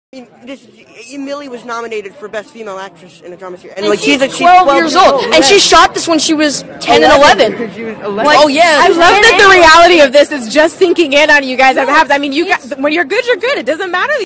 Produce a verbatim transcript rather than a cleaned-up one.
I mean, this Millie was nominated for Best Female Actress in a Drama Series, and, and like she's, she's, like, she's twelve, twelve years old, and she shot this when she was ten and eleven. Because she was eleven. Like, oh yeah, I love that the reality of this is just sinking in on you guys as it happens. I mean, you got, when you're good, you're good. It doesn't matter.